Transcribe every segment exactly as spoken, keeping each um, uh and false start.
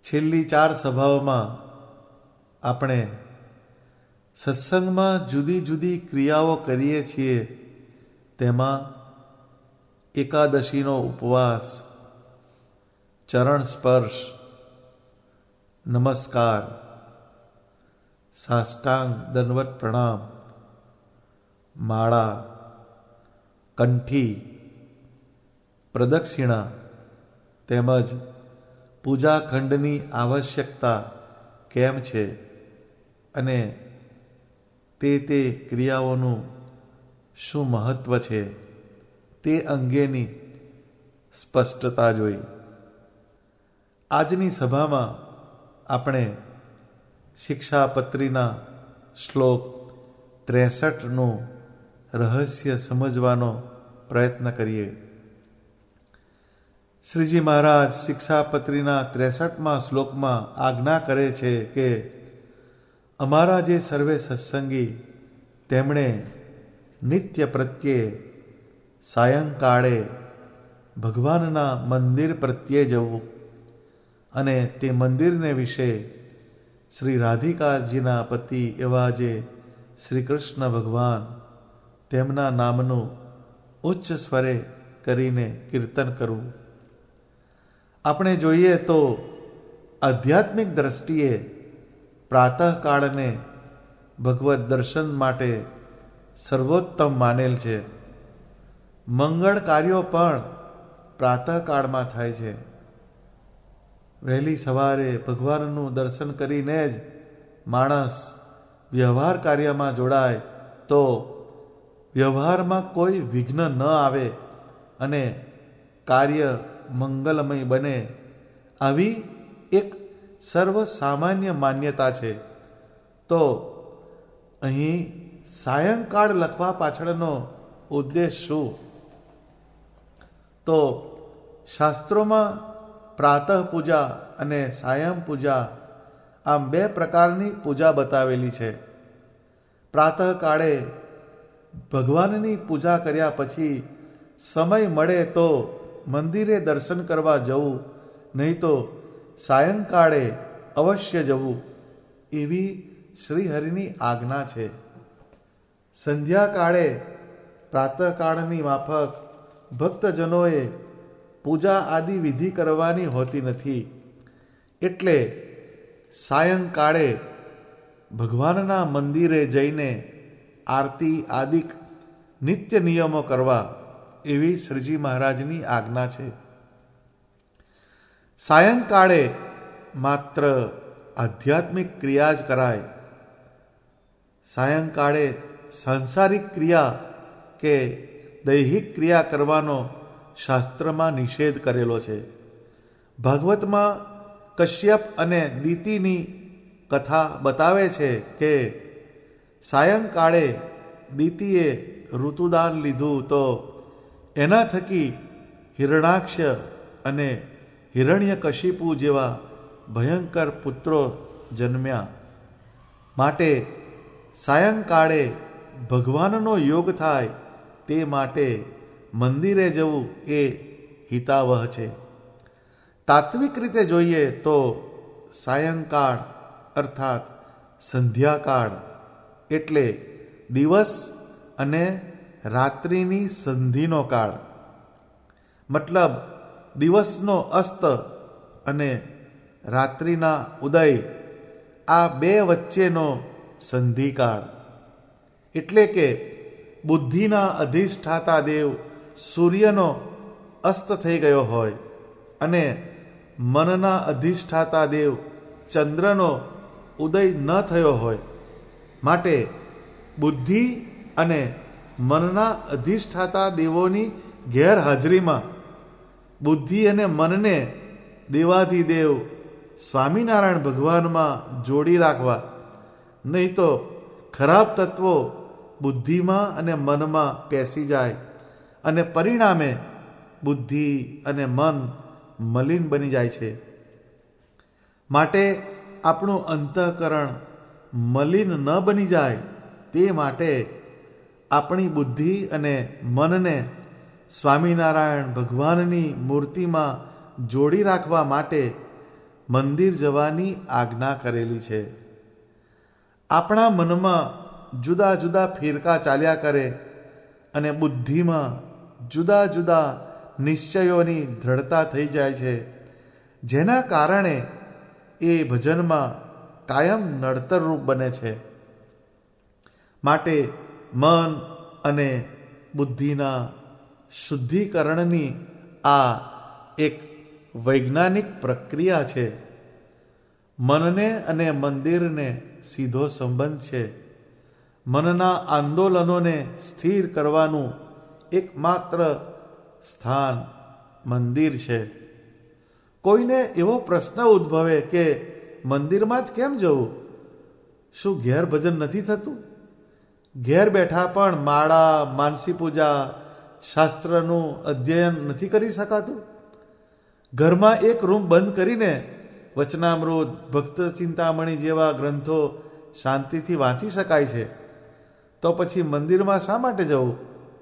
છેલ્લી ચાર સભાઓમાં આપણે સત્સંગમાં જુદી જુદી ક્રિયાઓ કરીએ છીએ. તેમાં એકાદશીનો ઉપવાસ, ચરણ સ્પર્શ, નમસ્કાર, સાષ્ટાંગ દંડવત પ્રણામ, માળા, કંઠી, પ્રદક્ષિણા તેમજ પૂજાખંડની આવશ્યકતા કેમ છે અને તે તે ક્રિયાઓનું શું મહત્વ છે તે અંગેની સ્પષ્ટતા જોઈ. આજની સભામાં આપણે શિક્ષાપત્રીના શ્લોક ત્રેસઠનું રહસ્ય સમજવાનો પ્રયત્ન કરીએ. શ્રીજી મહારાજ શિક્ષાપત્રીના ત્રેસઠમાં શ્લોકમાં આજ્ઞા કરે છે કે અમારા જે સર્વે સત્સંગી તેમણે નિત્ય પ્રત્યે સાયંકાળે ભગવાનના મંદિર પ્રત્યે જવું અને તે મંદિરને વિશે શ્રી રાધિકાજીના પતિ એવા જે શ્રી કૃષ્ણ ભગવાન તેમના નામનું ઉચ્ચ સ્વરે કરીને કીર્તન કરવું. આપણે જોઈએ તો આધ્યાત્મિક દ્રષ્ટિએ પ્રાતઃકાળને ભગવત દર્શન માટે સર્વોત્તમ માનેલ છે. મંગળ કાર્યો પણ પ્રાતઃકાળમાં થાય છે. વહેલી સવારે ભગવાનનું દર્શન કરીને જ માણસ વ્યવહાર કાર્યમાં જોડાય તો વ્યવહારમાં કોઈ વિઘ્ન ન આવે અને કાર્ય મંગલમય બને, આવી એક સર્વ સામાન્ય માન્યતા છે. તો અહીં સાયંકાળ લખવા પાછળનો ઉદ્દેશ શું? તો શાસ્ત્રોમાં પ્રાતઃ પૂજા અને સાયં પૂજા આમ બે પ્રકારની પૂજા બતાવેલી છે. પ્રાતઃકાળે ભગવાનની પૂજા કર્યા પછી સમય મળે તો મંદિરે દર્શન કરવા જવું, નહીં તો સાયંકાળે અવશ્ય જવું, એવી શ્રીહરિની આજ્ઞા છે. સંધ્યાકાળે પ્રાતઃકાળની માફક ભક્તજનોએ પૂજા આદિ વિધિ કરવાની હોતી નથી. એટલે સાયંકાળે ભગવાનના મંદિરે જઈને આરતી આદિક નિત્ય નિયમો કરવા, એવી શ્રીજી મહારાજની આજ્ઞા છે. સાયંકાળે માત્ર આધ્યાત્મિક ક્રિયા જ કરાય. સાયંકાળે સાંસારિક ક્રિયા કે દૈહિક ક્રિયા કરવાનો શાસ્ત્રમાં નિષેધ કરેલો છે. ભાગવતમાં કશ્યપ અને દિતિની કથા બતાવે છે કે સાયંકાળે દિતિએ ઋતુદાન લીધું તો એના થકી હિરણાક્ષ અને હિરણ્યકશિપુ જેવા ભયંકર પુત્રો જન્મ્યા. માટે સાયંકાળે ભગવાનનો યોગ થાય તે માટે મંદિરે જવું એ હિતાવહ છે. તાત્વિક રીતે જોઈએ તો સાયંકાળ અર્થાત સંધ્યાકાળ એટલે દિવસ અને રાત્રિની સંધિનો કાળ. મતલબ દિવસનો અસ્ત અને રાત્રિના ઉદય, આ બે વચ્ચેનો સંધિકાળ. એટલે કે બુદ્ધિના અધિષ્ઠાતા દેવ સૂર્યનો અસ્ત થઈ ગયો હોય અને મનના અધિષ્ઠાતા દેવ ચંદ્રનો ઉદય ન થયો હોય. માટે બુદ્ધિ અને મનના અધિષ્ઠાતા દેવોની ગેરહાજરીમાં બુદ્ધિ અને મનને દેવાધિદેવ સ્વામિનારાયણ ભગવાનમાં જોડી રાખવા, નહીં તો ખરાબ તત્વો બુદ્ધિમાં અને મનમાં પેસી જાય અને પરિણામે બુદ્ધિ અને મન મલિન બની જાય છે. માટે આપણું અંતઃકરણ મલિન ન બની જાય તે માટે આપણી બુદ્ધિ અને મનને સ્વામિનારાયણ ભગવાનની મૂર્તિમાં જોડી રાખવા માટે મંદિર જવાની આજ્ઞા કરેલી છે. આપણા મનમાં જુદા જુદા ફિરકા ચાલ્યા કરે અને બુદ્ધિમાં જુદા જુદા નિશ્ચયોની દ્રઢતા થઈ જાય છે, જેના કારણે એ ભજનમાં કાયમ નડતરરૂપ બને છે. માટે મન અને બુદ્ધિના શુદ્ધિકરણની આ એક વૈજ્ઞાનિક પ્રક્રિયા છે. મનને અને મંદિરને સીધો સંબંધ છે. મનના આંદોલનોને સ્થિર કરવાનું એકમાત્ર સ્થાન મંદિર છે. કોઈને એવો પ્રશ્ન ઉદ્ભવે કે મંદિરમાં જ કેમ જવું? શું ઘેર ભજન નથી થતું? ઘેર બેઠા પણ માળા, માનસી પૂજા, શાસ્ત્રનું અધ્યયન નથી કરી શકાતું? ઘરમાં એક રૂમ બંધ કરીને વચનામૃત, ભક્ત ચિંતામણી જેવા ગ્રંથો શાંતિથી વાંચી શકાય છે, તો પછી મંદિરમાં શા માટે જવું?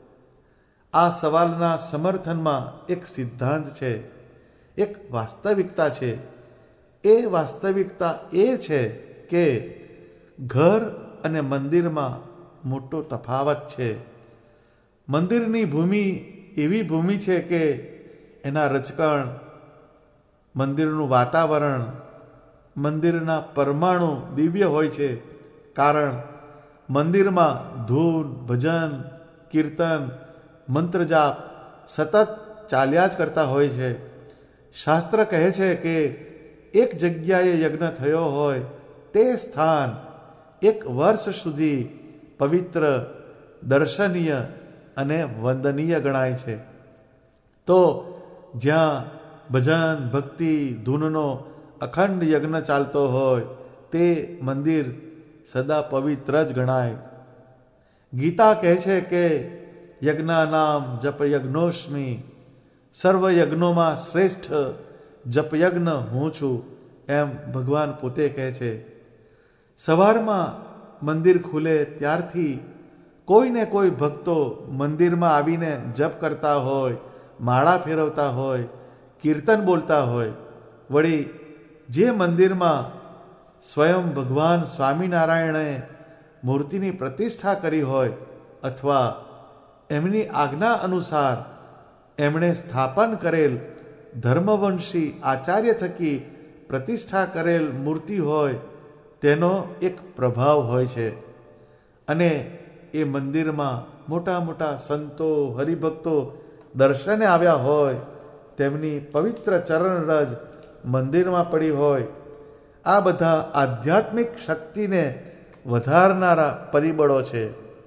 આ સવાલના સમર્થનમાં એક સિદ્ધાંત છે, એક વાસ્તવિકતા છે. એ વાસ્તવિકતા એ છે કે ઘર અને મંદિરમાં મોટો તફાવત છે. મંદિરની ભૂમિ એવી ભૂમિ છે કે એના રચકણ, મંદિરનું વાતાવરણ, મંદિરના પરમાણુ દિવ્ય હોય છે. કારણ મંદિરમાં ધૂન, ભજન, કીર્તન, મંત્રજાપ સતત ચાલ્યા જ કરતા હોય છે. શાસ્ત્ર કહે છે કે એક જગ્યાએ યજ્ઞ થયો હોય તે સ્થાન એક વર્ષ સુધી પવિત્ર, દર્શનીય અને વંદનીય ગણાય છે. તો જ્યાં ભજન, ભક્તિ, ધૂનનો અખંડ યજ્ઞ ચાલતો હોય તે મંદિર સદા પવિત્ર જ ગણાય. ગીતા કહે છે કે યજ્ઞાનામ જપ યજ્ઞોસ્મિ, સર્વ યજ્ઞોમાં શ્રેષ્ઠ જપયજ્ઞ હું છું, એમ ભગવાન પોતે કહે છે. સવારમાં મંદિર ખુલે ત્યારથી કોઈ ને કોઈ ભક્તો મંદિરમાં આવીને જપ કરતા હોય, માળા ફેરવતા હોય, કીર્તન બોલતા હોય. વળી જે મંદિરમાં સ્વયં ભગવાન સ્વામિનારાયણે મૂર્તિની પ્રતિષ્ઠા કરી હોય અથવા એમની આજ્ઞા અનુસાર એમણે સ્થાપન કરેલ ધર્મવંશી આચાર્ય થકી પ્રતિષ્ઠા કરેલ મૂર્તિ હોય, તેનો એક પ્રભાવ હોય છે. અને એ મંદિરમાં મોટા મોટા સંતો, હરિભક્તો દર્શને આવ્યા હોય, તેમની પવિત્ર ચરણરજ મંદિરમાં પડી હોય. આ બધા આધ્યાત્મિક શક્તિને વધારનારા પરિબળો છે.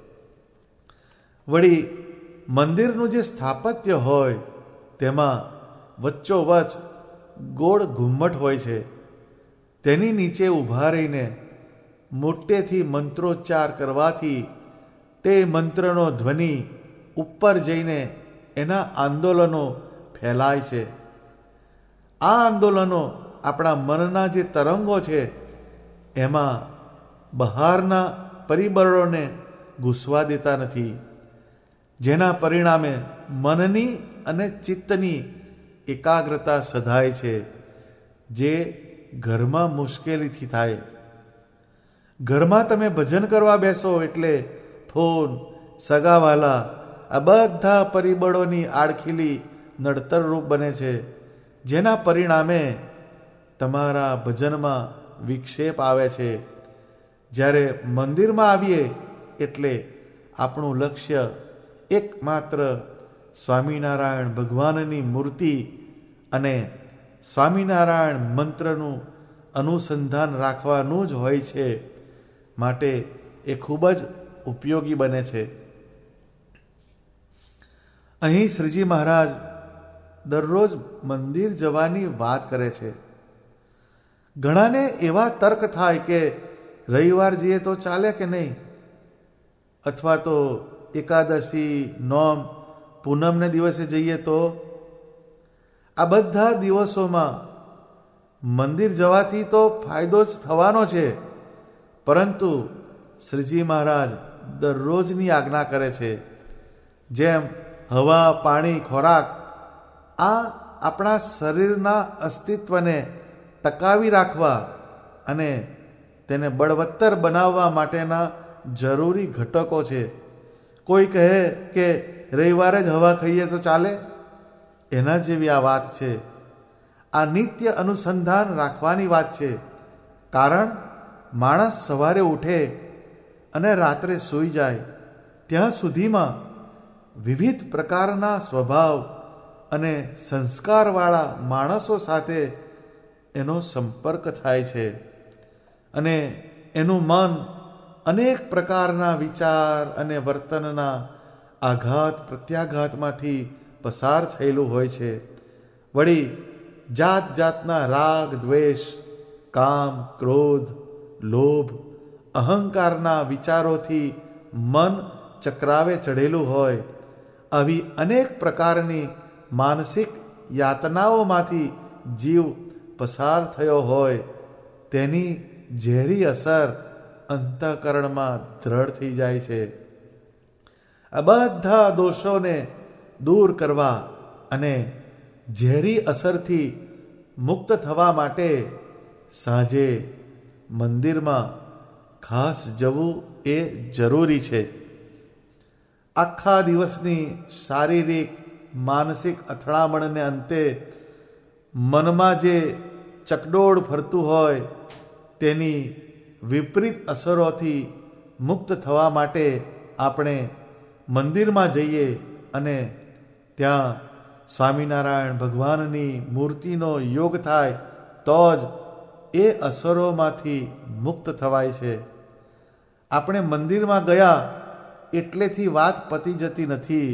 વળી મંદિરનું જે સ્થાપત્ય હોય તેમાં વચ્ચોવચ ગોળ ઘુમ્મટ હોય છે. તેની નીચે ઊભા રહીને મોટેથી મંત્રોચ્ચાર કરવાથી તે મંત્રનો ધ્વનિ ઉપર જઈને એના આંદોલનો ફેલાય છે. આ આંદોલનો આપણા મનના જે તરંગો છે એમાં બહારના પરિબળોને ઘૂસવા દેતા નથી, જેના પરિણામે મનની અને ચિત્તની એકાગ્રતા સધાય છે, જે ઘરમાં મુશ્કેલીથી થાય. ઘરમાં તમે ભજન કરવા બેસો એટલે ફોન, સગાવાલા, આ બધા પરિબળોની આડખીલી નડતરરૂપ બને છે, જેના પરિણામે તમારા ભજનમાં વિક્ષેપ આવે છે. જ્યારે મંદિરમાં આવીએ એટલે આપણું લક્ષ્ય એકમાત્ર સ્વામિનારાયણ ભગવાનની મૂર્તિ અને સ્વામિનારાયણ મંત્રનું અનુસંધાન રાખવાનું જ હોય છે. માટે એ ખૂબ જ ઉપયોગી બને છે. અહીં શ્રીજી મહારાજ દરરોજ મંદિર જવાની વાત કરે છે. ઘણાને એવા તર્ક થાય કે રવિવાર જઈએ તો ચાલે કે નહીં, અથવા તો એકાદશી, નોમ, પૂનમને દિવસે જઈએ તો. આ બધા દિવસોમાં મંદિર જવાથી તો ફાયદો જ થવાનો છે, પરંતુ શ્રીજી મહારાજ દરરોજની આજ્ઞા કરે છે. જેમ હવા, પાણી, ખોરાક આ આપણા શરીરના અસ્તિત્વને ટકાવી રાખવા અને તેને બળવત્તર બનાવવા માટેના જરૂરી ઘટકો છે. કોઈ કહે કે રવિવારે જ હવા ખાઈએ તો ચાલે, એના જેવી આ વાત છે. આ નિત્ય અનુસંધાન રાખવાની વાત છે. કારણ માણસ સવારે ઉઠે અને રાત્રે સૂઈ જાય ત્યાં સુધીમાં વિવિધ પ્રકારના સ્વભાવ અને સંસ્કારવાળા માણસો સાથે એનો સંપર્ક થાય છે અને એનું મન અનેક પ્રકારના વિચાર અને વર્તનના આઘાત પ્રત્યાઘાતમાંથી પસાર થયેલું હોય છે. વળી જાત જાતના રાગ દ્વેષ, કામ, ક્રોધ, લોભ, અહંકારના વિચારોથી મન ચક્રાવે ચઢેલું હોય. આવી અનેક પ્રકારની માનસિક યાતનાઓમાંથી જીવ પસાર થયો હોય તેની ઝેરી અસર અંતઃકરણમાં દ્રઢ થઈ જાય છે. આ બધા દોષોને દૂર કરવા અને ઝેરી અસરથી મુક્ત થવા માટે સાંજે મંદિરમાં ખાસ જવું એ જરૂરી છે. આખા દિવસની શારીરિક માનસિક અથડામણને અંતે મનમાં જે ચકડોળ ફરતું હોય તેની વિપરીત અસરોથી મુક્ત થવા માટે આપણે મંદિરમાં જઈએ અને ત્યાં સ્વામિનારાયણ ભગવાનની મૂર્તિનો યોગ થાય તો જ એ અસરોમાંથી મુક્ત થવાય છે. આપણે મંદિરમાં ગયા એટલેથી વાત પતી જતી નથી,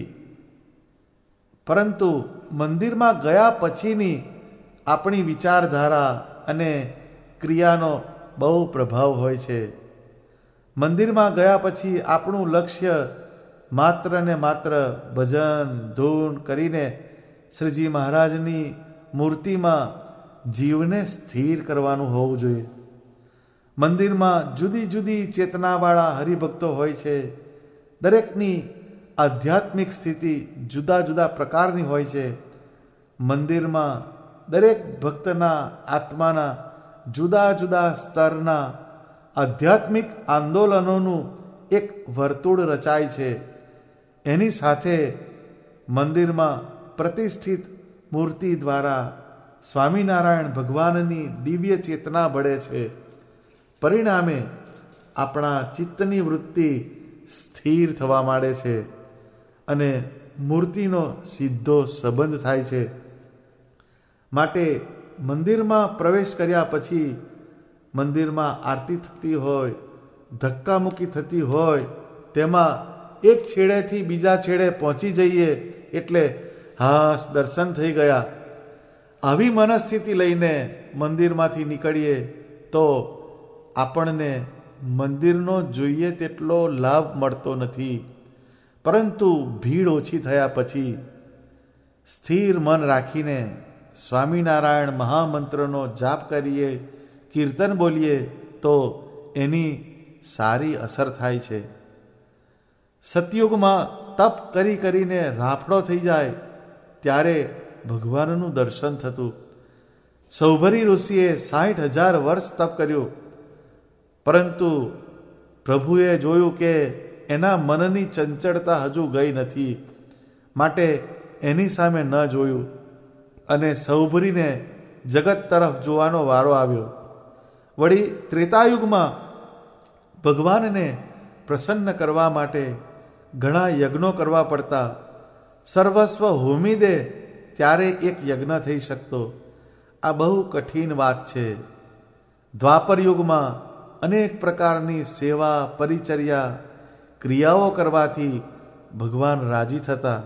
પરંતુ મંદિરમાં ગયા પછીની આપણી વિચારધારા અને ક્રિયાનો બહુ પ્રભાવ હોય છે. મંદિરમાં ગયા પછી આપણું લક્ષ્ય માત્ર ને માત્ર ભજન ધૂન કરીને શ્રીજી મહારાજની મૂર્તિમાં જીવને સ્થિર કરવાનું હોવું જોઈએ. મંદિરમાં જુદી જુદી ચેતનાવાળા હરિભક્તો હોય છે. દરેકની આધ્યાત્મિક સ્થિતિ જુદા જુદા પ્રકારની હોય છે. મંદિરમાં દરેક ભક્તના આત્માના જુદા જુદા સ્તરના આધ્યાત્મિક આંદોલનોનું એક વર્તુળ રચાય છે. એની સાથે મંદિરમાં પ્રતિષ્ઠિત મૂર્તિ દ્વારા સ્વામિનારાયણ ભગવાનની દિવ્ય ચેતના બળે છે. પરિણામે આપણા ચિત્તની વૃત્તિ સ્થિર થવા માંડે છે અને મૂર્તિનો સીધો સંબંધ થાય છે. માટે મંદિરમાં પ્રવેશ કર્યા પછી મંદિરમાં આરતી થતી હોય, ધક્કામુક્કી થતી હોય, તેમાં એક છેડેથી બીજા છેડે પહોંચી જઈએ એટલે હાસ દર્શન થઈ ગયા, આવી મનસ્થિતિ લઈને મંદિરમાંથી નીકળીએ તો આપણને મંદિરનો જોઈએ તેટલો લાભ મળતો નથી. પરંતુ ભીડ ઓછી થયા પછી સ્થિર મન રાખીને સ્વામિનારાયણ મહામંત્રનો જાપ કરીએ, કીર્તન બોલીએ તો એની સારી અસર થાય છે. સતયુગમાં તપ કરી કરીને રાફડો થઈ જાય ત્યારે ભગવાનનું દર્શન થતું. સૌભરી ઋષિએ સાઠ હજાર વર્ષ તપ કર્યું, પરંતુ પ્રભુએ જોયું કે એના મનની ચંચળતા હજુ ગઈ નથી, માટે એની સામે ન જોયું અને સૌભરીને જગત તરફ જોવાનો વારો આવ્યો. વળી ત્રેતાયુગમાં ભગવાનને પ્રસન્ન કરવા માટે ઘણા યજ્ઞો કરવા પડતા. સર્વસ્વ હોમી દે ત્યારે એક યજ્ઞ થઈ શકતો. આ બહુ કઠિન વાત છે. દ્વાપર યુગમાં અનેક પ્રકારની સેવા પરિચર્યા ક્રિયાઓ કરવાથી ભગવાન રાજી થતા.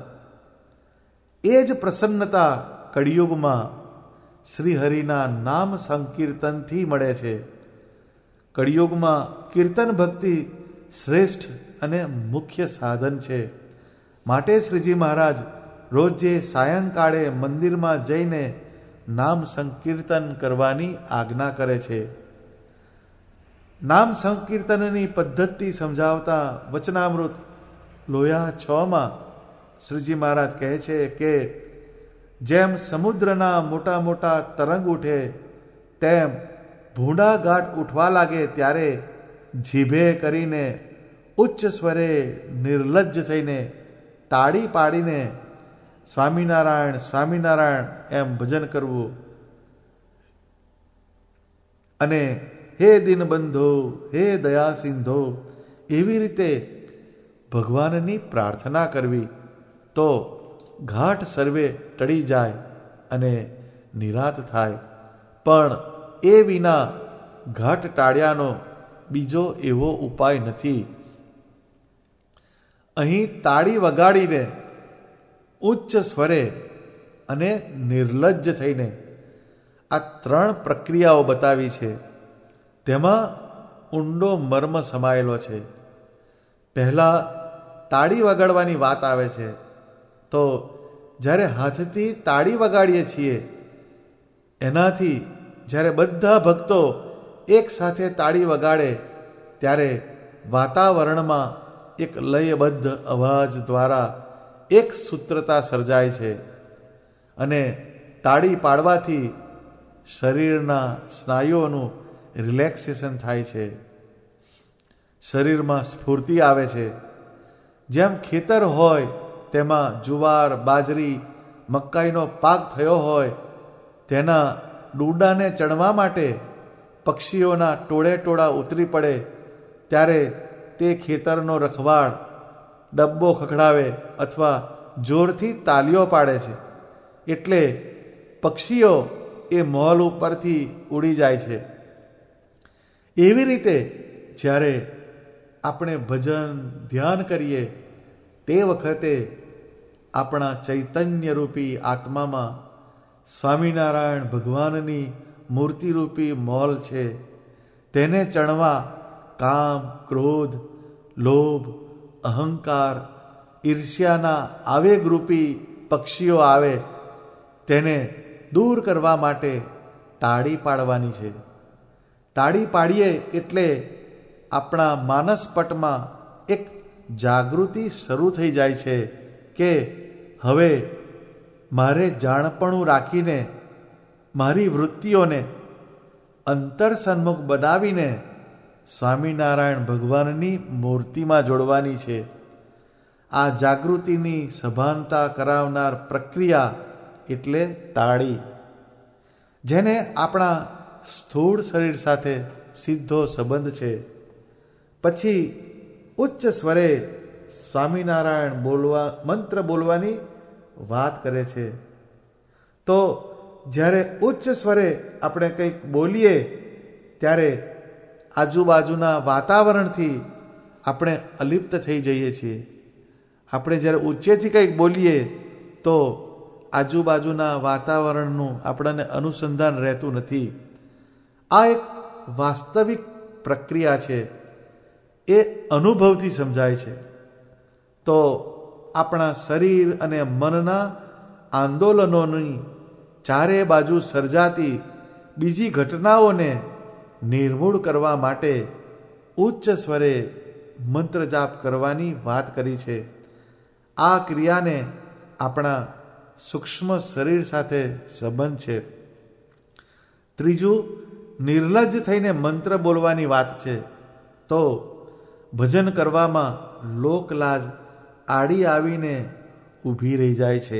એ જ પ્રસન્નતા કળિયુગમાં શ્રીહરિના નામ સંકીર્તનથી મળે છે. કળિયુગમાં કીર્તન ભક્તિ શ્રેષ્ઠ અને મુખ્ય સાધન છે. માટે શ્રીજી મહારાજ રોજે સાયંકાળે મંદિરમાં જઈને નામ સંકીર્તન કરવાની આજ્ઞા કરે છે. નામ સંકીર્તનની પદ્ધતિ સમજાવતા વચનામૃત લોયા છ માં શ્રીજી મહારાજ કહે છે કે જેમ સમુદ્રના મોટા મોટા તરંગ ઉઠે તેમ ભૂંડા ગાંઠ ઉઠવા લાગે ત્યારે જીભે કરીને ઉચ્ચ સ્વરે નિર્લજ્જ થઈને તાળી પાડીને સ્વામિનારાયણ સ્વામિનારાયણ એમ ભજન કરવું અને હે દીનબંધો હે દયા સિંધો એવી રીતે ભગવાનની પ્રાર્થના કરવી તો ઘાટ સર્વે ટળી જાય અને નિરાત થાય. પણ એ વિના ઘાટ ટાળ્યાનો બીજો એવો ઉપાય નથી. અહીં તાળી વગાડીને ઉચ્ચ સ્વરે અને નિર્લજ્જ થઈને આ ત્રણ પ્રક્રિયાઓ બતાવી છે. તેમાં ઊંડો મર્મ સમાયેલો છે. પહેલા તાળી વગાડવાની વાત આવે છે તો જ્યારે હાથથી તાળી વગાડીએ છીએ એનાથી જ્યારે બધા ભક્તો એક સાથે તાળી વગાડે ત્યારે વાતાવરણમાં એક લયબદ્ધ અવાજ દ્વારા એક સૂત્રતા સર્જાય છે અને તાળી પાડવાથી શરીરના સ્નાયુઓનું રિલેક્સેશન થાય છે. શરીરમાં સ્ફૂર્તિ આવે છે. જેમ ખેતર હોય તેમાં જુવાર બાજરી મકાઈનો પાક થયો હોય તેના ડૂડાને ચણવા માટે પક્ષીઓના ટોળે ટોળા ઉતરી પડે ત્યારે તે ખેતરનો રખવાળ ડબ્બો ખખડાવે અથવા જોરથી તાલીઓ પાડે છે. એટલે પક્ષીઓ એ મોલ ઉપરથી ઉડી જાય છે. એવી રીતે જ્યારે આપણે ભજન ધ્યાન કરીએ તે વખતે આપણા ચૈતન્યરૂપી આત્મામાં સ્વામિનારાયણ ભગવાનની મૂર્તિરૂપી મોલ છે. તેને ચણવા કામ ક્રોધ લોભ અહંકાર ઈર્ષ્યાના આવેગરૂપી પક્ષીઓ આવે તેને દૂર કરવા માટે તાળી પાડવાની છે. તાળી પાડીએ એટલે આપણા માનસપટમાં એક જાગૃતિ શરૂ થઈ જાય છે કે હવે મારે જાણપણું રાખીને મારી વૃત્તિઓને અંતર સન્મુખ બનાવીને સ્વામિનારાયણ ભગવાનની મૂર્તિમાં જોડવાની છે. આ જાગૃતિની સભાનતા કરાવનાર પ્રક્રિયા એટલે તાળી, જેને આપણા સ્થૂળ શરીર સાથે સીધો સંબંધ છે. પછી ઉચ્ચ સ્વરે સ્વામિનારાયણ બોલવા મંત્ર બોલવાની વાત કરે છે. તો જ્યારે ઉચ્ચ સ્વરે આપણે કંઈક બોલીએ ત્યારે આજુબાજુના વાતાવરણથી આપણે અલિપ્ત થઈ જઈએ છીએ. આપણે જ્યારે ઊંચેથી કંઈક બોલીએ તો આજુબાજુના વાતાવરણનું આપણને અનુસંધાન રહેતું નથી. આ એક વાસ્તવિક પ્રક્રિયા છે. એ અનુભવથી સમજાય છે. તો આપણા શરીર અને મનના આંદોલનોની ચારે બાજુ સર્જાતી બીજી ઘટનાઓને નિર્મૂળ કરવા માટે ઉચ્ચ સ્વરે મંત્ર જાપ કરવાની વાત કરી છે. આ ક્રિયાને આપણા સૂક્ષ્મ શરીર સાથે સંબંધ છે. ત્રીજું, નિર્લજ્જ થઈને મંત્ર બોલવાની વાત છે. તો ભજન કરવામાં લોકલાજ આડી આવીને ઊભી રહી જાય છે.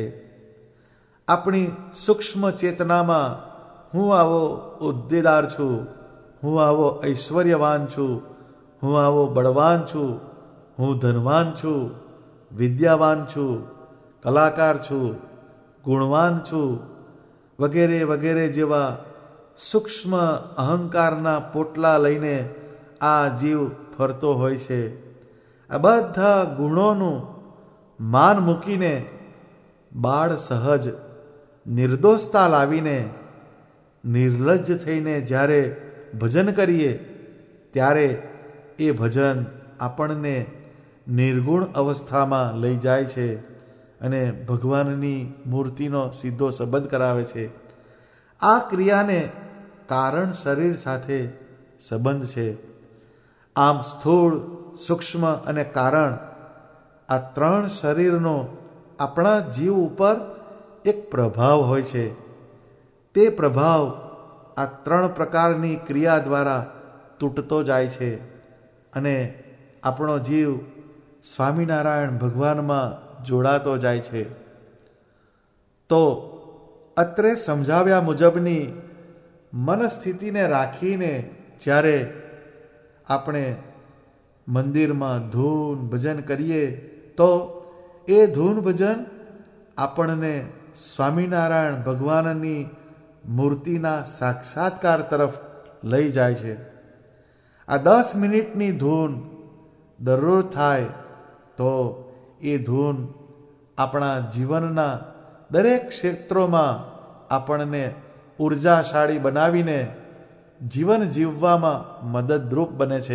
આપણી સૂક્ષ્મ ચેતનામાં હું આવો ઉદ્દેદાર છું, હું આવો ઐશ્વર્યવાન છું, હું આવો બળવાન છું, હું ધનવાન છું, વિદ્યાવાન છું, કલાકાર છું, ગુણવાન છું વગેરે વગેરે જેવા સૂક્ષ્મ અહંકારના પોટલા લઈને આ જીવ ફરતો હોય છે. આ બધા ગુણોનું માન મૂકીને બાળ સહજ નિર્દોષતા લાવીને નિર્લજ્જ થઈને જ્યારે ભજન કરીએ ત્યારે એ ભજન આપણને નિર્ગુણ અવસ્થામાં લઈ જાય છે અને ભગવાનની મૂર્તિનો સીધો સંબંધ કરાવે છે. આ ક્રિયાને કારણ શરીર સાથે સંબંધ છે. આમ સ્થૂળ, સૂક્ષ્મ અને કારણ આ ત્રણ શરીરનો આપણા જીવ ઉપર એક પ્રભાવ હોય છે. તે પ્રભાવ આ ત્રણ પ્રકારની ક્રિયા દ્વારા તૂટતો જાય છે અને આપણો જીવ સ્વામિનારાયણ ભગવાનમાં જોડાતો જાય છે. તો અત્રે સમજાવ્યા મુજબની મનસ્થિતિને રાખીને જ્યારે આપણે મંદિરમાં ધૂન ભજન કરીએ તો એ ધૂન ભજન આપણને સ્વામિનારાયણ ભગવાનની મૂર્તિના સાક્ષાત્કાર તરફ લઈ જાય છે. આ દસ મિનિટની ધૂન દરરોજ થાય તો એ ધૂન આપણા જીવનના દરેક ક્ષેત્રોમાં આપણને ઉર્જાશાળી બનાવીને જીવન જીવવામાં મદદરૂપ બને છે.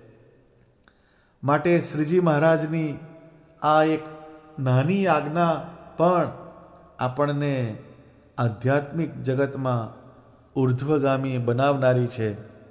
માટે શ્રીજી મહારાજની આ એક નાની આજ્ઞા પણ આપણને આધ્યાત્મિક જગતમાં ઉર્ધ્વગામી બનાવનારી છે.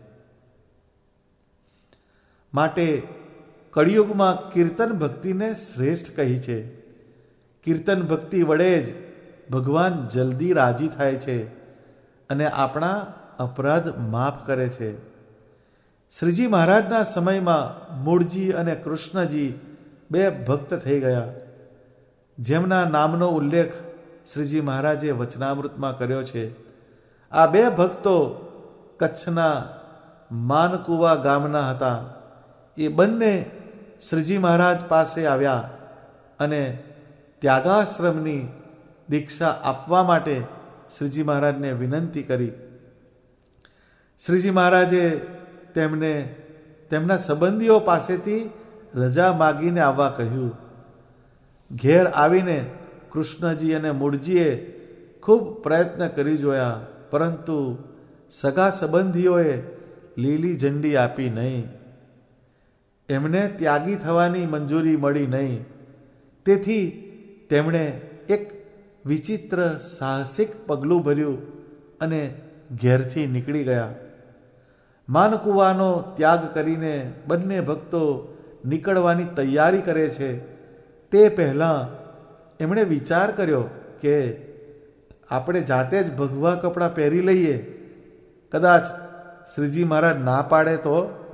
માટે કળિયુગમાં કીર્તન ભક્તિને શ્રેષ્ઠ કહી છે. કીર્તન ભક્તિ વડે જ ભગવાન જલ્દી રાજી થાય છે અને આપણા અપરાધ માફ કરે છે. શ્રીજી મહારાજના સમયમાં મૂળજી અને કૃષ્ણજી બે ભક્ત થઈ ગયા, જેમના નામનો ઉલ્લેખ શ્રીજી મહારાજે વચનામૃતમાં કર્યો છે. આ બે ભક્તો કચ્છના માનકુવા ગામના હતા. એ બંને શ્રીજી મહારાજ પાસે આવ્યા અને ત્યાગાશ્રમની દીક્ષા આપવા માટે શ્રીજી મહારાજને વિનંતી કરી. શ્રીજી મહારાજે તેમને તેમના સંબંધીઓ પાસેથી રજા માગીને આવવા કહ્યું. ઘેર આવીને કૃષ્ણજી અને મૂળજીએ ખૂબ પ્રયત્ન કરી જોયા, પરંતુ સગા સંબંધીઓએ લીલી ઝંડી આપી નહીં. એમને ત્યાગી થવાની મંજૂરી મળી નહીં. તેથી તેમણે એક વિચિત્ર સાહસિક પગલું ભર્યું અને ઘેરથી નીકળી ગયા. માનકુવાનો ત્યાગ કરીને બંને ભક્તો નીકળવાની તૈયારી કરે છે. તે પહેલાં એમણે વિચાર કર્યો કે આપણે જાતે જ ભગવા કપડાં પહેરી લઈએ, કદાચ શ્રીજી મહારાજ ના પાડે તો.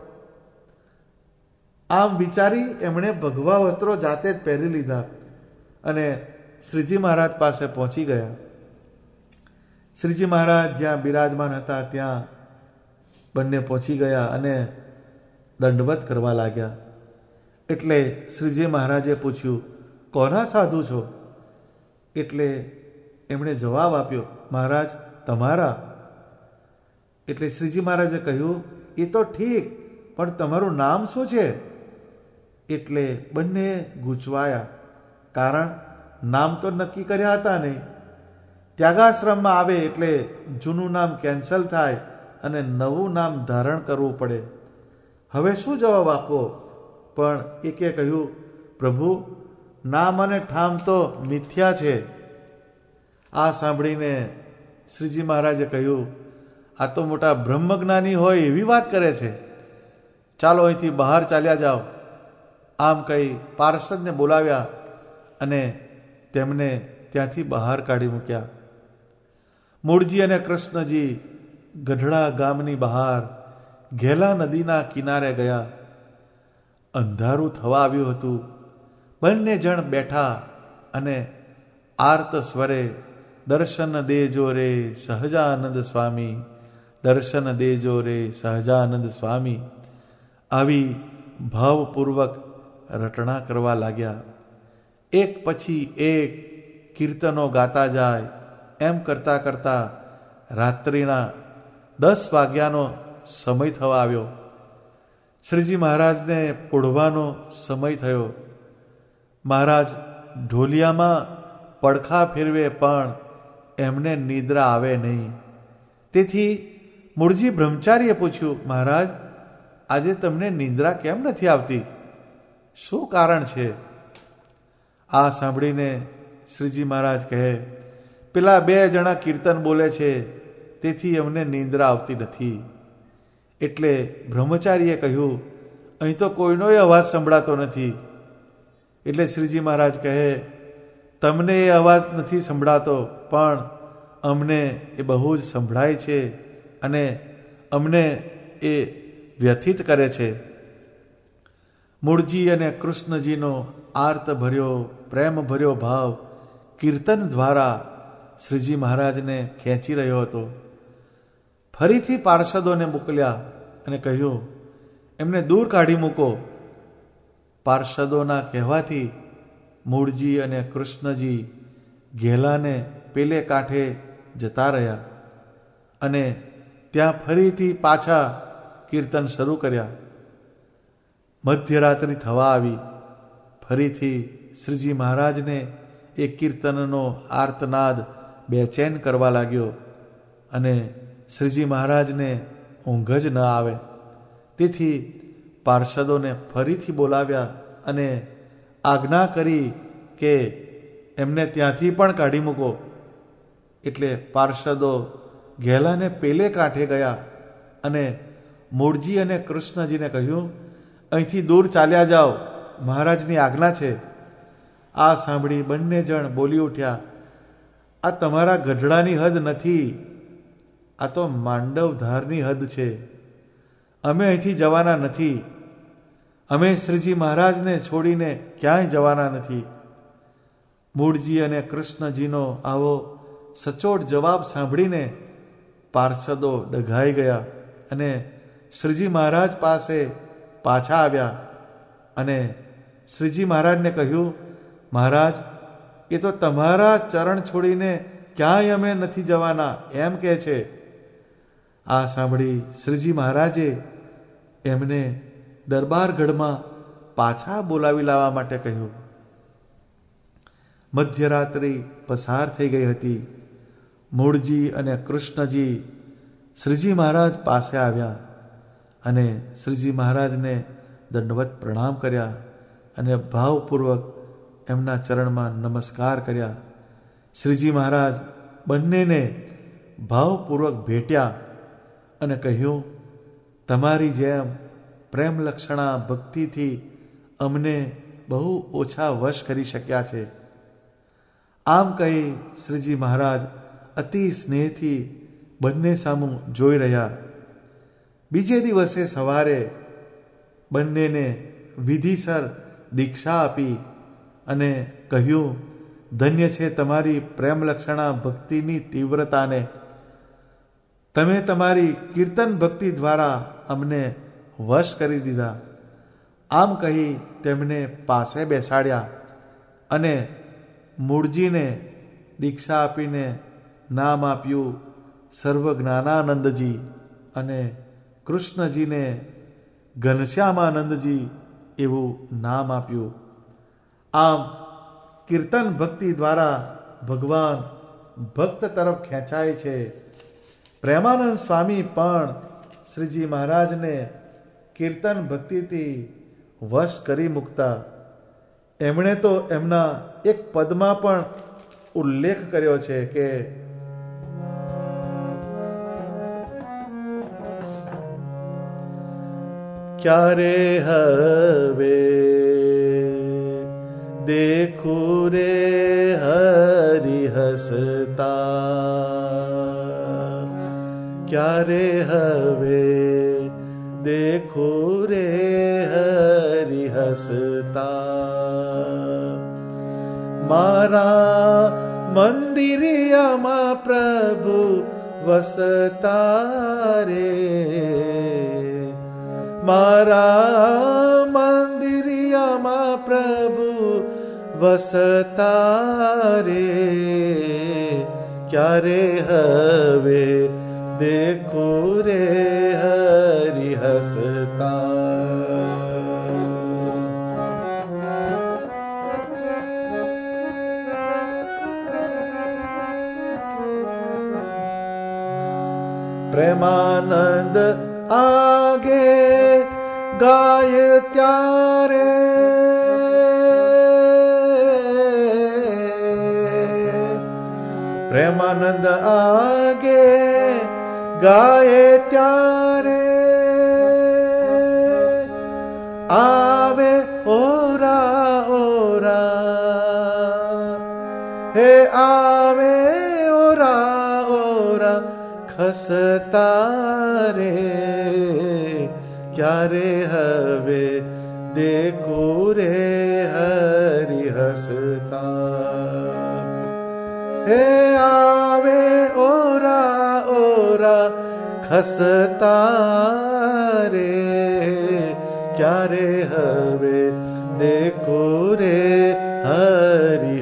આમ વિચારી એમણે ભગવા વસ્ત્રો જાતે જ પહેરી લીધા અને શ્રીજી મહારાજ પાસે પહોંચી ગયા. શ્રીજી મહારાજ જ્યાં બિરાજમાન હતા ત્યાં બંને પહોંચી ગયા અને દંડવત કરવા લાગ્યા. એટલે શ્રીજી મહારાજે પૂછ્યું, કોના સાધુ છો? એટલે એમણે જવાબ આપ્યો, મહારાજ તમારા. એટલે શ્રીજી મહારાજે કહ્યું, એ તો ઠીક, પણ તમારું નામ શું છે? એટલે બંને ગૂંચવાયા, કારણ નામ તો નક્કી કર્યા હતા નહીં. ત્યાગાશ્રમમાં આવે એટલે જૂનું નામ કેન્સલ થાય અને નવું નામ ધારણ કરવું પડે. હવે શું જવાબ આપવો? પણ એકે કહ્યું, પ્રભુ નામ અને ઠામ તો મિથ્યા છે. આ સાંભળીને શ્રીજી મહારાજે કહ્યું, આ તો મોટા બ્રહ્મજ્ઞાની હોય એવી વાત કરે છે, ચાલો અહીંથી બહાર ચાલ્યા જાઓ. આમ કહી પાર્ષદને બોલાવ્યા અને તેમને ત્યાંથી બહાર કાઢી મૂક્યા. મૂળજી અને કૃષ્ણજી ગઢડા ગામની બહાર ઘેલા નદીના કિનારે ગયા. અંધારું થવા આવ્યું હતું. બંને જણ બેઠા અને આર્ત સ્વરે દર્શન દેજો રે સહજાનંદ સ્વામી, દર્શન દેજો રે સહજાનંદ સ્વામી આવી ભાવપૂર્વક રટણા કરવા લાગ્યા. એક પછી એક કીર્તનો ગાતા જાય. એમ કરતાં કરતાં રાત્રિના દસ વાગ્યાનો સમય થવા આવ્યો. શ્રીજી મહારાજને પોઢવાનો સમય થયો. મહારાજ ઢોલિયામાં પડખા ફેરવે પણ એમને નિદ્રા આવે નહીં. તેથી મૂળજી બ્રહ્મચારીએ પૂછ્યું, મહારાજ આજે તમને નિદ્રા કેમ નથી આવતી? શું કારણ છે? આ સાંભળીને શ્રીજી મહારાજ કહે, પેલા બે જણા કીર્તન બોલે છે તેથી અમને નિંદ્રા આવતી નથી. એટલે બ્રહ્મચારીએ કહ્યું, અહીં તો કોઈનોય અવાજ સંભળાતો નથી. એટલે શ્રીજી મહારાજ કહે, તમને એ અવાજ નથી સંભળાતો, પણ અમને એ બહુ જ સંભળાય છે અને અમને એ વ્યથિત કરે છે. મૂળજી અને કૃષ્ણજીનો આર્ત ભર્યો પ્રેમ ભર્યો ભાવ કીર્તન દ્વારા શ્રીજી મહારાજને ખેંચી રહ્યો હતો. ફરીથી પાર્ષદોને મોકલ્યા અને કહ્યું, એમને દૂર કાઢી મૂકો. પાર્ષદોના કહેવાથી મૂળજી અને કૃષ્ણજી ઘેલાને પેલે કાંઠે જતા રહ્યા અને ત્યાં ફરીથી પાછા કીર્તન શરૂ કર્યા. મધ્યરાત્રિ થવા આવી. ફરીથી શ્રીજી મહારાજને એ કીર્તનનો આર્તનાદ બેચેન કરવા લાગ્યો અને શ્રીજી મહારાજને ઊંઘ જ ન આવે. તેથી પાર્ષદોને ફરીથી બોલાવ્યા અને આજ્ઞા કરી કે એમને ત્યાંથી પણ કાઢી મૂકો. એટલે પાર્ષદો ઘેલાને પેલે કાંઠે ગયા અને મૂળજી અને કૃષ્ણજીને કહ્યું, અહીંથી દૂર ચાલ્યા જાઓ, મહારાજની આજ્ઞા છે. આ સાંભળી બંને જણ બોલી ઉઠ્યા, આ તમારા ગઢડાની હદ નથી, આ તો માંડવધારની હદ છે. અમે અહીંથી જવાના નથી. અમે શ્રીજી મહારાજને છોડીને ક્યાંય જવાના નથી. મૂળજી અને કૃષ્ણજીનો આવો સચોટ જવાબ સાંભળીને પાર્ષદો ડઘાઈ ગયા અને શ્રીજી મહારાજ પાસે પાછા આવ્યા અને શ્રીજી મહારાજને કહ્યું, મહારાજ, એ તો તમારા ચરણ છોડીને ક્યાંય અમે નથી જવાના એમ કહે છે. આ સાંભળી શ્રીજી મહારાજે એમને દરબારગઢમાં પાછા બોલાવી લાવવા માટે કહ્યું. મધ્યરાત્રિ પસાર થઈ ગઈ હતી. મૂળજી અને કૃષ્ણજી શ્રીજી મહારાજ પાસે આવ્યા અને શ્રીજી મહારાજને દંડવત પ્રણામ કર્યા અને ભાવપૂર્વક એમના ચરણમાં નમસ્કાર કર્યા. શ્રીજી મહારાજ બંનેને ભાવપૂર્વક ભેટ્યા અને કહ્યું, તમારી જેમ પ્રેમલક્ષણા ભક્તિથી અમને બહુ ઓછા વશ કરી શક્યા છે. આમ કહી શ્રીજી મહારાજ અતિ સ્નેહથી બંને સામું જોઈ રહ્યા. બીજે દિવસે સવારે બંનેને વિધિસર દીક્ષા આપી અને કહ્યું, ધન્ય છે તમારી પ્રેમલક્ષણા ભક્તિની તીવ્રતાને. તમે તમારી કીર્તન ભક્તિ દ્વારા અમને વશ કરી દીધા. આમ કહી તેમને પાસે બેસાડ્યા અને મૂળજીને દીક્ષા આપીને નામ આપ્યું સર્વજ્ઞાનાનંદજી અને કૃષ્ણજીને ઘનશ્યામાનંદજી એવું નામ આપ્યું. આમ કીર્તન ભક્તિ દ્વારા ભગવાન ભક્ત તરફ ખેંચાય છે. પ્રેમાનંદ સ્વામી પણ શ્રીજી મહારાજને કીર્તન ભક્તિથી વશ કરી મૂકતા. એમણે તો એમના એક પદમાં પણ ઉલ્લેખ કર્યો છે કે ક્યારે હવે દેખું રે હરિ હસતા, ક્યારે હવે દેખું રે હરિ હસતા. મારા મંદિરિયામાં પ્રભુ વસતા રે, મારા મંદિરિયામાં પ્રભુ વસતા રે, ક્યારે હવે દેખું રે હરિ હસતા. પ્રેમાનંદ આગે ગાય ત્યારે પ્રેમાનંદ આગે ગાય ત્યારે આવે ઓરા ઓરા, હે આવે ઓરા ઓરા હસતા રે ક્યારે હવે દેખું રે હરિ હસતા. હે આવે ઓરા ઓરા ખસતા રે ક્યારે હવે દેખું રે હરિ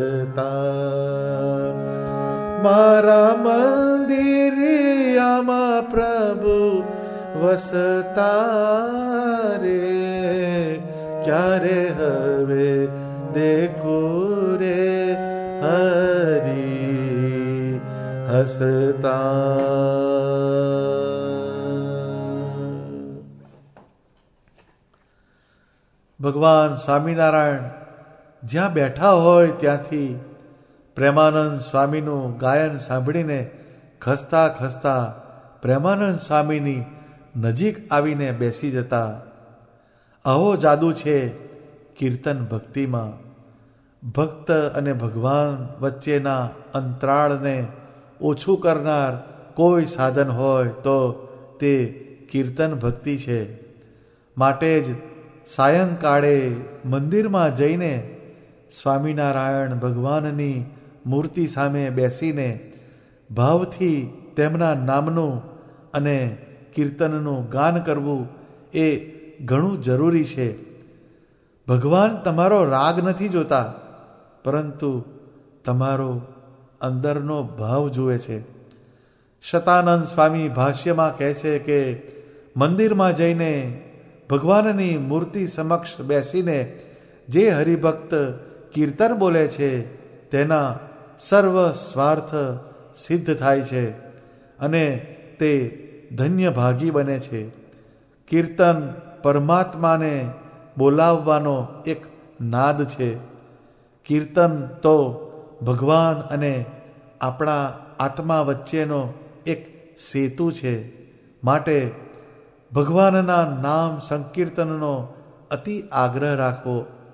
હસતા. મારા મંદિરિયામાં પ્રભુ વસતા રે ક્યારે હવે દેખું રે હરિ હસતા. ભગવાન સ્વામિનારાયણ જ્યાં બેઠા હોય ત્યાંથી પ્રેમાનંદ સ્વામીનું ગાયન સાંભળીને ખસતા ખસતા પ્રેમાનંદ સ્વામીની નજીક આવીને બેસી જતા. આવો જાદુ છે કીર્તન ભક્તિમાં. ભક્ત અને ભગવાન વચ્ચેના અંતરાળને ઓછું કરનાર કોઈ સાધન હોય તો તે કીર્તન ભક્તિ છે. માટે જ સાયંકાળે મંદિરમાં જઈને સ્વામિનારાયણ ભગવાનની મૂર્તિ સામે બેસીને ભાવથી તેમના નામનું અને કીર્તનનું ગાન કરવું એ ઘણું જરૂરી છે. ભગવાન તમારો રાગ નથી જોતા, પરંતુ તમારો અંદરનો ભાવ જુએ છે. શતાનંદ સ્વામી ભાષ્યમાં કહે છે કે મંદિરમાં જઈને ભગવાનની મૂર્તિ સમક્ષ બેસીને જે હરિભક્ત કીર્તન બોલે છે તેના સર્વ સ્વાર્થ સિદ્ધ થાય છે અને તે ધન્ય ભાગી બને છે. કીર્તન પરમાત્માને બોલાવવાનો એક નાદ છે. કીર્તન તો ભગવાન અને આપણા આત્મા વચ્ચેનો એક સેતુ છે. માટે ભગવાનના નામ સંકીર્તનનો અતિ આગ્રહ રાખવો.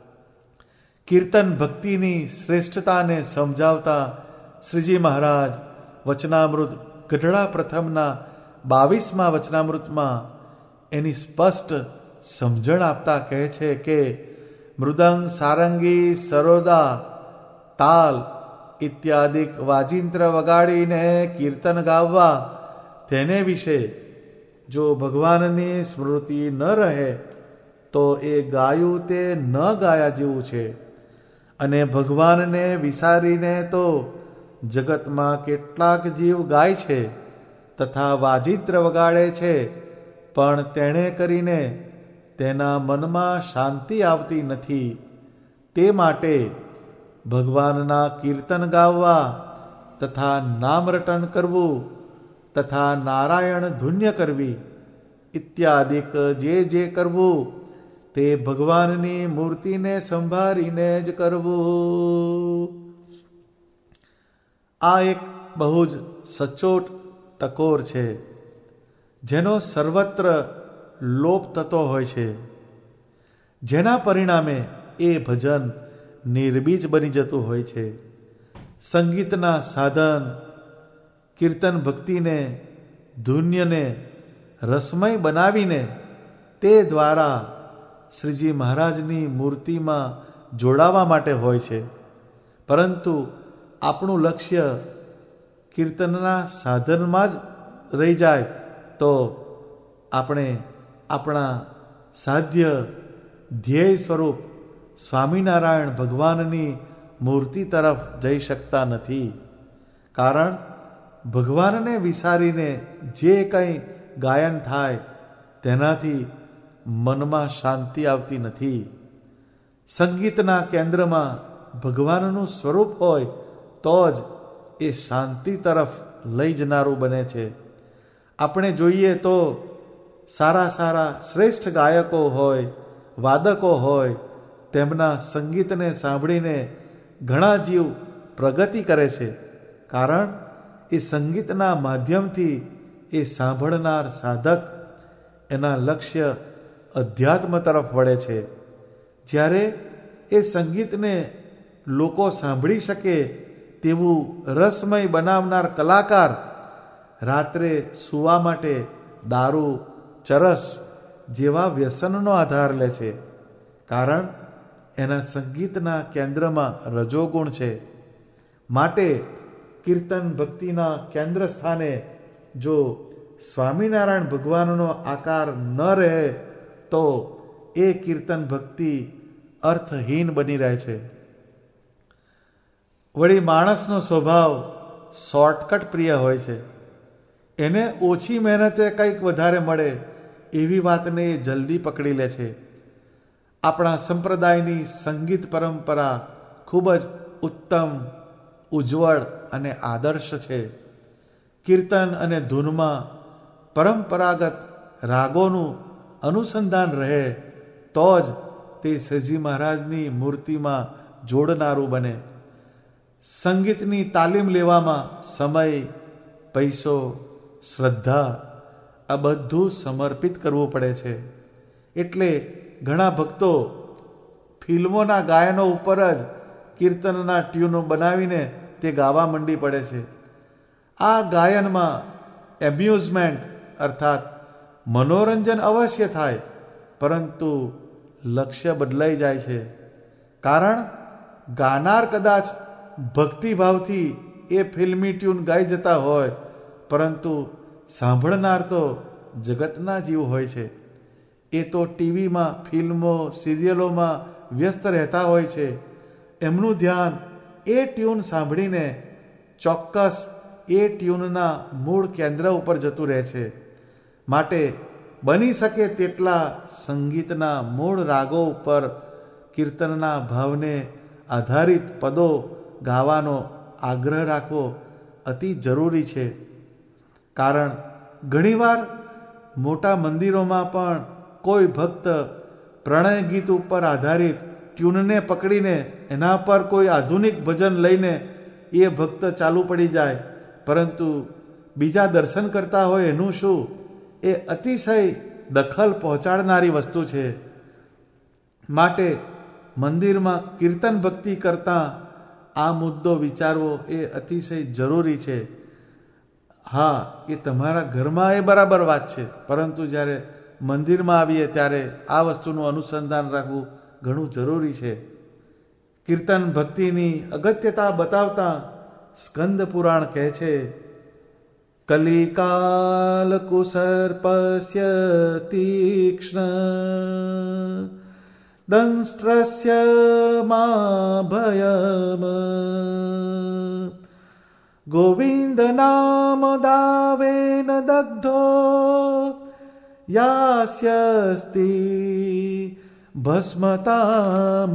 કીર્તન ભક્તિની શ્રેષ્ઠતાને સમજાવતા શ્રીજી મહારાજ વચનામૃત ગઢડા પ્રથમના બાવીસમાં વચનામૃતમાં એની સ્પષ્ટ સમજણ આપતા કહે છે કે મૃદંગ સારંગી સરોદા તાલ ઇત્યાદિક વાજિંત્ર વગાડીને કીર્તન ગાવવા તેને વિશે જો ભગવાનની સ્મૃતિ ન રહે તો એ ગાયું તે ન ગાયા જેવું છે. અને ભગવાનને વિસારીને તો જગતમાં કેટલાક જીવ ગાય છે તથા વાજિંત્ર વગાડે છે, પણ તેણે કરીને તેના મનમાં શાંતિ આવતી નથી. તે માટે ભગવાનના કીર્તન ગાવવા તથા નામરટન કરવું તથા નારાયણ ધુન્ય કરવી ઇત્યાદિક જે જે કરવું તે ભગવાનની મૂર્તિને સંભાળીને જ કરવું. આ એક બહુ જ સચોટ ટકોર છે જેનો સર્વત્ર લોપ થતો હોય છે, જેના પરિણામે એ ભજન નિર્બીજ બની જતું હોય છે. સંગીતના સાધન કીર્તન ભક્તિને ધુન્યને રસમય બનાવીને તે દ્વારા શ્રીજી મહારાજની મૂર્તિમાં જોડાવા માટે હોય છે. પરંતુ આપણું લક્ષ્ય કીર્તનના સાધનમાં જ રહી જાય તો આપણે આપણા સાધ્ય ધ્યેય સ્વરૂપ સ્વામિનારાયણ ભગવાનની મૂર્તિ તરફ જઈ શકતા નથી. કારણ ભગવાનને વિસારીને જે કંઈ ગાયન થાય તેનાથી મનમાં શાંતિ આવતી નથી. સંગીતના કેન્દ્રમાં ભગવાનનું સ્વરૂપ હોય તો જ એ શાંતિ તરફ લઈ જનારું બને છે. આપણે જોઈએ તો સારા સારા શ્રેષ્ઠ ગાયકો હોય, વાદકો હોય, તેમના સંગીતને સાંભળીને ઘણા જીવ પ્રગતિ કરે છે. કારણ એ સંગીતના માધ્યમથી એ સાંભળનાર સાધક એના લક્ષ્ય અધ્યાત્મ તરફ વળે છે. જ્યારે એ સંગીતને લોકો સાંભળી શકે તેવું રસમય બનાવનાર કલાકાર રાત્રે સૂવા માટે દારૂ, ચરસ જેવા વ્યસનનો આધાર લે છે. કારણ એના સંગીતના કેન્દ્રમાં રજોગુણ છે. માટે કીર્તન ભક્તિના કેન્દ્ર સ્થાને જો સ્વામિનારાયણ ભગવાનનો આકાર ન રહે તો એ કીર્તન ભક્તિ અર્થહીન બની રહે છે. વળી માણસનો સ્વભાવ શોર્ટકટ પ્રિય હોય છે. એને ઓછી મહેનતે કંઈક વધારે મળે એવી વાતને એ જલ્દી પકડી લે છે. આપણા સંપ્રદાયની સંગીત પરંપરા ખૂબ જ ઉત્તમ, ઉજ્જવળ અને આદર્શ છે. કીર્તન અને ધૂનમાં પરંપરાગત રાગોનું અનુસંધાન રહે તો જ તે શ્રીજી મહારાજની મૂર્તિમાં જોડનારું બને. સંગીતની તાલીમ લેવામાં સમય, પૈસો, શ્રદ્ધા આ બધું સમર્પિત કરવું પડે છે. એટલે ઘણા ભક્તો ફિલ્મોના ગાયનો ઉપર જ કીર્તનના ટ્યુનો બનાવીને તે ગાવા મંડી પડે છે. આ ગાયનમાં એમ્યુઝમેન્ટ અર્થાત મનોરંજન અવશ્ય થાય, પરંતુ લક્ષ્ય બદલાઈ જાય છે. કારણ ગાનાર કદાચ ભક્તિભાવથી એ ફિલ્મી ટ્યુન ગાઈ જતા હોય, પરંતુ સાંભળનાર તો જગતના જીવ હોય છે. એ તો ટીવીમાં, ફિલ્મો, સિરિયલોમાં વ્યસ્ત રહેતા હોય છે. એમનું ધ્યાન એ ટ્યુન સાંભળીને ચોક્કસ એ ટ્યુનના મૂળ કેન્દ્ર ઉપર જતું રહે છે. માટે બની શકે તેટલા સંગીતના મૂળ રાગો ઉપર કીર્તનના ભાવને આધારિત પદો ગાવાનો આગ્રહ રાખવો અતિ જરૂરી છે. કારણ ઘણીવાર મોટા મંદિરોમાં પણ કોઈ ભક્ત પ્રણય ગીત ઉપર આધારિત ટ્યુનને પકડીને એના પર કોઈ આધુનિક ભજન લઈને એ ભક્ત ચાલુ પડી જાય, પરંતુ બીજા દર્શન કરતા હોય એનું શું? એ અતિશય દખલ પહોંચાડનારી વસ્તુ છે. માટે મંદિરમાં કીર્તન ભક્તિ કરતાં આ મુદ્દો વિચારવો એ અતિશય જરૂરી છે. હા, એ તમારા ઘરમાં એ બરાબર વાત છે, પરંતુ જ્યારે મંદિરમાં આવીએ ત્યારે આ વસ્તુનું અનુસંધાન રાખવું ઘણું જરૂરી છે. કીર્તન ભક્તિની અગત્યતા બતાવતા સ્કંદ પુરાણ કહે છે, કલિકાલ કુસર્પસ્ય તીક્ષ્ણ દંષ્ટ્રસ્ય મા ભયમ ગોવિંદ નામ દાવેન દગ્ધો યાસ્યસ્તિ ભસ્મતામ.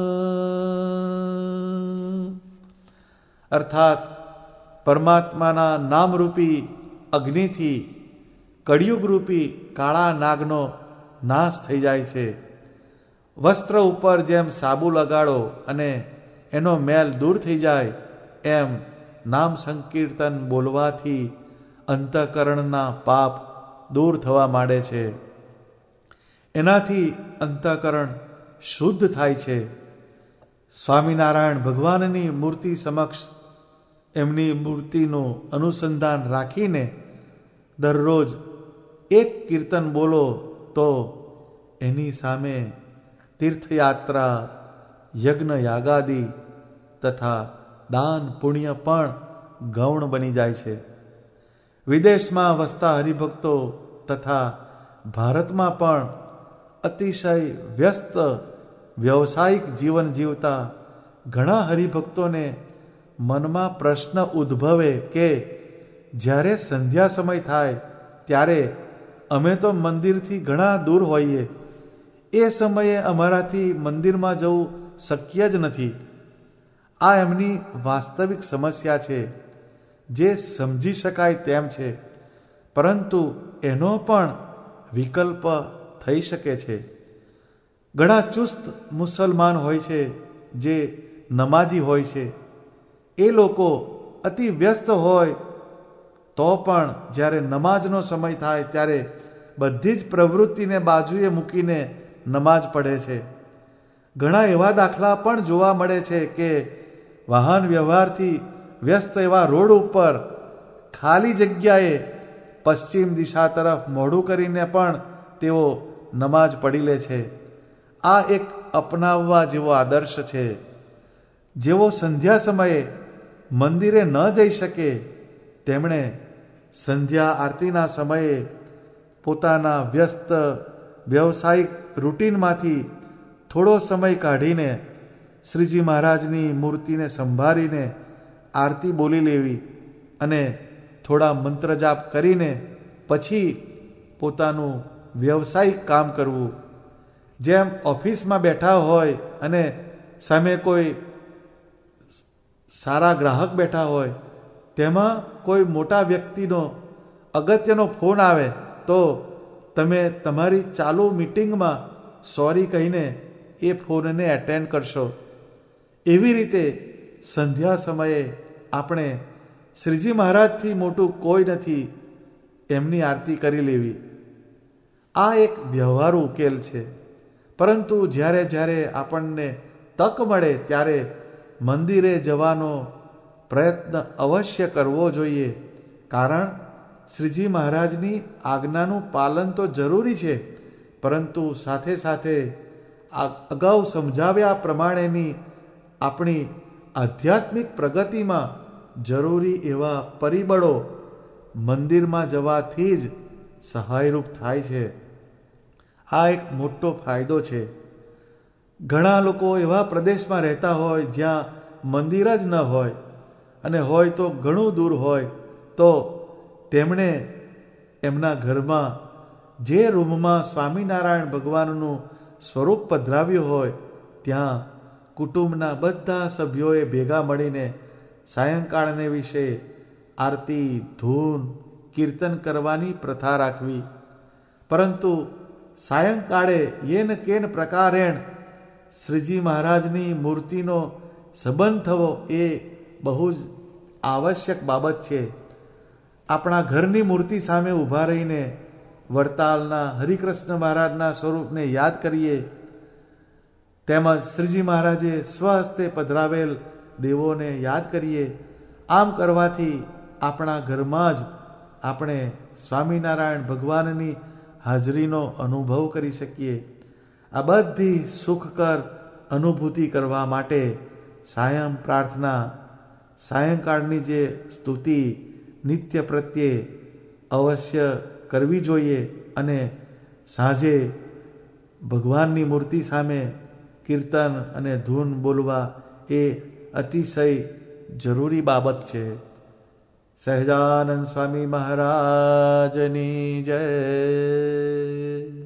અર્થાત પરમાત્માના નામરૂપી અગ્નિથી કળિયુગરૂપી કાળા નાગનો નાશ થઈ જાય છે. વસ્ત્ર ઉપર જેમ સાબુ લગાડો અને એનો મેલ દૂર થઈ જાય, એમ નામ સંકીર્તન બોલવાથી અંતઃકરણના પાપ દૂર થવા માંડે છે. એનાથી અંતઃકરણ શુદ્ધ થાય છે. સ્વામિનારાયણ ભગવાનની મૂર્તિ સમક્ષ એમની મૂર્તિનું અનુસંધાન રાખીને દરરોજ એક કીર્તન બોલો તો એની સામે તીર્થયાત્રા, યજ્ઞ યાગાદિ તથા દાન પુણ્ય પણ ગૌણ બની જાય છે. વિદેશમાં વસતા હરિભક્તો તથા ભારતમાં પણ અતિશય વ્યસ્ત વ્યવસાયિક જીવન જીવતા ઘણા હરિભક્તોને મનમાં પ્રશ્ન ઉદ્ભવે કે જ્યારે સંધ્યા સમય થાય ત્યારે અમે તો મંદિરથી ઘણા દૂર હોઈએ, એ સમયે અમારાથી મંદિરમાં જવું શક્ય જ નથી. આ એમની વાસ્તવિક સમસ્યા છે, જે સમજી શકાય તેમ છે, પરંતુ એનો પણ વિકલ્પ થઈ શકે છે. ઘણા ચુસ્ત મુસલમાન હોય છે જે નમાજી હોય છે. એ લોકો અતિ વ્યસ્ત હોય તો પણ જ્યારે નમાજનો સમય થાય ત્યારે બધી જ પ્રવૃત્તિને બાજુએ મૂકીને નમાજ પઢે છે. ઘણા એવા દાખલા પણ જોવા મળે છે કે વાહન વ્યવહારથી વ્યસ્ત એવા રોડ ઉપર ખાલી જગ્યાએ પશ્ચિમ દિશા તરફ મોઢું કરીને પણ તેઓ નમાજ પઢી લે છે. આ એક અપનાવવા જેવો આદર્શ છે. જેઓ સંધ્યા સમયે મંદિરે ન જઈ શકે તેમણે સંધ્યા આરતીના સમયે પોતાના વ્યસ્ત વ્યવસાયિક રૂટીનમાંથી થોડો સમય કાઢીને શ્રીજી મહારાજની મૂર્તિને સંભાળીને આરતી બોલી લેવી અને થોડા મંત્ર જાપ કરીને પછી પોતાનું વ્યવસાયિક કામ કરવું. જેમ ઓફિસમાં બેઠા હોય અને સામે કોઈ સારા ગ્રાહક બેઠા હોય, તેમાં કોઈ મોટા વ્યક્તિનો અગત્યનો ફોન આવે તો તમે તમારી ચાલુ મિટિંગમાં સોરી કહીને એ ફોનને એટેન્ડ કરશો. એવી રીતે સંધ્યા સમયે આપણે શ્રીજી મહારાજથી મોટું કોઈ નથી, એમની આરતી કરી લેવી. આ એક વ્યવહારુ ઉકેલ છે. પરંતુ જ્યારે જ્યારે આપણને તક મળે ત્યારે મંદિરે જવાનો પ્રયત્ન અવશ્ય કરવો જોઈએ. કારણ શ્રીજી મહારાજની આજ્ઞાનું પાલન તો જરૂરી છે, પરંતુ સાથે સાથે અગાઉ સમજાવ્યા પ્રમાણેની આપણી આધ્યાત્મિક પ્રગતિમાં જરૂરી એવા પરિબળો મંદિરમાં જવાથી જ સહાયરૂપ થાય છે. આ એક મોટો ફાયદો છે. ઘણા લોકો એવા પ્રદેશમાં રહેતા હોય જ્યાં મંદિર જ ન હોય અને હોય તો ઘણું દૂર હોય, તો તેમણે એમના ઘરમાં જે રૂમમાં સ્વામિનારાયણ ભગવાનનું સ્વરૂપ પધરાવ્યું હોય ત્યાં કુટુંબના બધા સભ્યોએ ભેગા મળીને સાયંકાળને વિશે આરતી, ધૂન, કીર્તન કરવાની પ્રથા રાખવી. પરંતુ સાયંકાળે યેન કેન પ્રકારેણ શ્રીજી મહારાજની મૂર્તિનો સંબંધ થવો એ બહુ જ આવશ્યક બાબત છે. આપણા ઘરની મૂર્તિ સામે ઊભા રહીને વડતાલના હરિકૃષ્ણ મહારાજના સ્વરૂપને યાદ કરીએ, તેમજ શ્રીજી મહારાજે સ્વહસ્તે પધરાવેલ દેવોને યાદ કરીએ. આમ કરવાથી આપણા ઘરમાં જ આપણે સ્વામિનારાયણ ભગવાનની હાજરીનો અનુભવ કરી શકીએ. આ બધી સુખકર અનુભૂતિ કરવા માટે સાયં પ્રાર્થના, સાયંકાળની જે સ્તુતિ નિત્ય પ્રત્યે અવશ્ય કરવી જોઈએ અને સાંજે ભગવાનની મૂર્તિ સામે કીર્તન અને ધૂન બોલવા એ અતિશય જરૂરી બાબત છે. સહજાનંદ સ્વામી મહારાજની જય.